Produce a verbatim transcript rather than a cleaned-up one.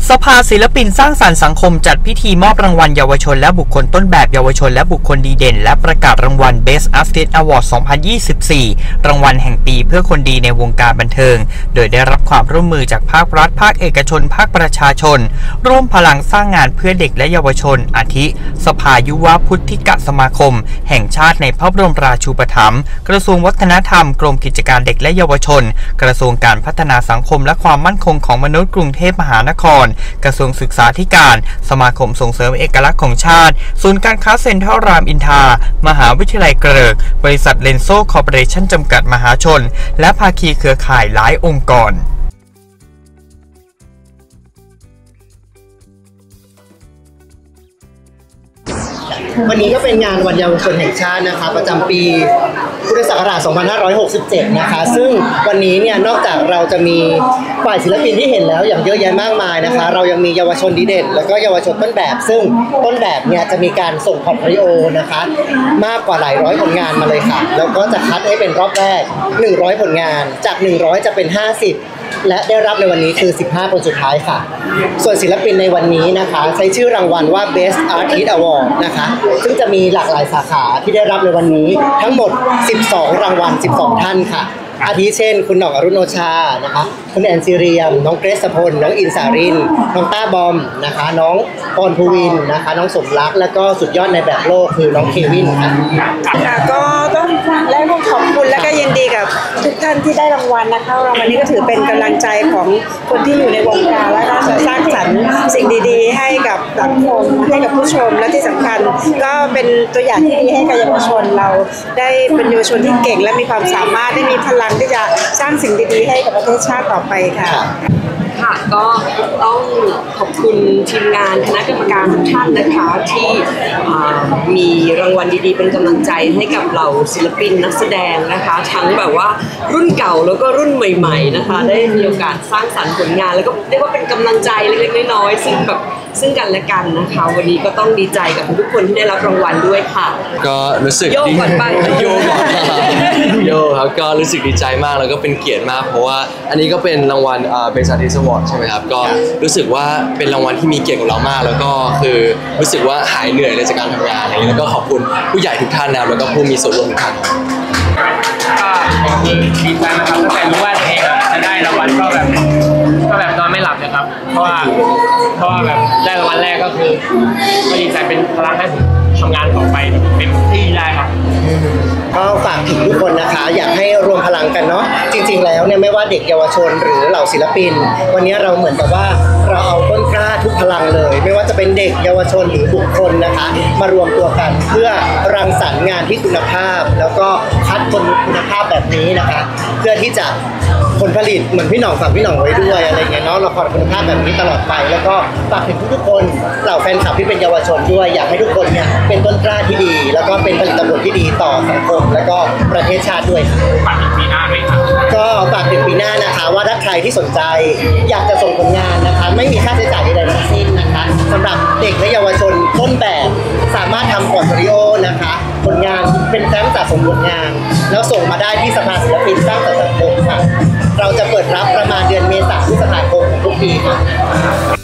สภาศิลปินสร้างสรรค์สังคมจัดพิธีมอบรางวัลเยาวชนและบุคคลต้นแบบเยาวชนและบุคคลดีเด่นและประกาศรางวัล Best Artist Award สองพันยี่สิบสี่ รางวัลแห่งปีเพื่อคนดีในวงการบันเทิงโดยได้รับความร่วมมือจากภาครัฐภาคเอกชนภาคประชาชนร่วมพลังสร้างงานเพื่อเด็กและเยาวชนอาทิสภายุวพุทธิกสมาคมแห่งชาติในพระบรมราชูปถัมภ์กระทรวงวัฒนธรรมกรมกิจการเด็กและเยาวชนกระทรวงการพัฒนาสังคมและความมั่นคงของมนุษย์กรุงเทพมหานครกระทรวงศึกษาธิการสมาคมส่งเสริมเอกลักษณ์ของชาติศูนย์การค้าเซ็นทรัลรามอินทรามหาวิทยาลัยเกริกบริษัทเลนโซคอร์ปอเรชั่นจำกัดมหาชนและภาคีเครือข่ายหลายองค์กรวันนี้ก็เป็นงานวันเยาวชนแห่งชาตินะคะประจำปีพุทธศักราช สองพันห้าร้อยหกสิบเจ็ด นะคะซึ่งวันนี้เนี่ยนอกจากเราจะมีฝ่ายศิลปินที่เห็นแล้วอย่างเยอะแยะมากมายนะคะเรายังมีเยาวชนดีเด่นแล้วก็เยาวชนต้นแบบซึ่งต้นแบบเนี่ยจะมีการส่งพอร์ตโฟลิโอนะคะมากกว่าหลายร้อยผลงานมาเลยค่ะแล้วก็จะคัดให้เป็นรอบแรกหนึ่งร้อยผลงานจากหนึ่งร้อยจะเป็นห้าสิบและได้รับในวันนี้คือสิบห้าคนสุดท้ายค่ะส่วนศิลปินในวันนี้นะคะใช้ชื่อรางวัลว่า Best Artist Award นะคะซึ่งจะมีหลากหลายสาขาที่ได้รับในวันนี้ทั้งหมดสิบสองรางวัลสิบสองท่านค่ะอาทิเช่นคุณหน่องอรุณโอชานะคะคุณแอนซีเรียมน้องเกรซพลน้องอินสารินน้องต้าบอมนะคะน้องปอนภูวินนะคะน้องสมรักแล้วก็สุดยอดในแบบโลกคือน้องเควินค่ะก็ต้องแรกต้องขอบคุณและก็ยินดีกับทุกท่านที่ได้รางวัลนะคะรางวัลนี้ก็ถือเป็นกำลังใจของคนที่อยู่ในวงการและก็จะสร้างสรรค์สิ่งดีๆให้กับสังคมให้กับผู้ชมและที่สำคัญก็เป็นตัวอย่างที่ดีให้กับเยาวชนเราได้เป็นเยาวชนที่เก่งและมีความสามารถได้มีพลังที่จะสร้างสิ่งดีๆให้กับประเทศชาติต่อไปค่ะค่ะก็ต้องขอบคุณทีมงานคณะกรรมการทุกท่านนะคะที่มีรางวัลดีๆเป็นกำลังใจให้กับเราศิลปินนักแสดงนะคะทั้งแบบว่ารุ่นเก่าแล้วก็รุ่นใหม่ๆนะคะได้มีโอกาสสร้างสรรค์ผลงานแล้วก็เรียกว่าเป็นกำลังใจเล็กๆน้อยๆซึ่งแบบซึ่งกันและกันนะคะวันนี้ก็ต้องดีใจกับทุกคนที่ได้รับรางวัลด้วยค่ะก็รู้สึกโยกก่อนไปโยกก่อนโยครับก็รู้สึกดีใจมากแล้วก็เป็นเกียรติมากเพราะว่าอันนี้ก็เป็นรางวัลเอ่อ Best Artist Award ใช่ไหมครับก็รู้สึกว่าเป็นรางวัลที่มีเกียรติกับเรามากแล้วก็คือรู้สึกว่าหายเหนื่อยเลยจากการทำงานอะไรอย่างนี้แล้วก็ขอบคุณผู้ใหญ่ทุกท่านนะแล้วก็ผู้มีส่วนร่วมทุกท่านก็คือดีใจนะครับตั้งแต่รู้ว่าตัวเองจะได้รางวัลก็แบบก็แบบนอนไม่หลับเลยครับเพราะว่าเพราะว่าแบบได้รางวัลแรกก็คือก็ดีใจเป็นพลังให้ผมทำงานต่อไปเต็มที่ได้ครับก็ฝากถึงทุกคนนะคะอยากให้รวมพลังกันเนาะจริงๆแล้วเนี่ยไม่ว่าเด็กเยาวชนหรือเหล่าศิลปินวันนี้เราเหมือนกับว่าเราเอาต้นกล้าทุกพลังเลยไม่ว่าจะเป็นเด็กเยาวชนหรือบุคคลนะคะมารวมตัวกันเพื่อรังสรรค์งานที่คุณภาพแล้วก็คัดคนคุณภาพแบบนี้นะคะเพื่อที่จะผลผลิตเหมือนพี่หน่องฝากพี่หน่องไว้ด้วยอะไรเงี้ยเนาะละครคุณภาพแบบนี้ตลอดไปแล้วก็ฝากถึงทุกๆคนเหล่าแฟนคลับที่เป็นเยาวชนด้วยอยากให้ทุกคนเนี่ยเป็นต้นกล้าที่ดีแล้วก็เป็นผลิตผลที่ดีต่อสังคมแล้วก็ประเทศชาติด้วยฝากถึงปีหน้าไหมครับก็ฝากถึงปีหน้านะคะว่าถ้าใครที่สนใจอยากจะส่งผลงานนะคะไม่มีค่าใช้จ่ายใดๆทั้งสิ้นนะคะสำหรับเด็กและเยาวชนต้นแบบสามารถทำพอร์ตโฟลิโอนะคะผลงานเป็นแฟ้มสะสมผลงานแล้วส่งมาได้ที่สภาศิลปินสร้างสรรค์สังคมค่ะเราจะเปิดรับประมาณเดือนเมษายนพฤษภาคมของทุกปีค่ะ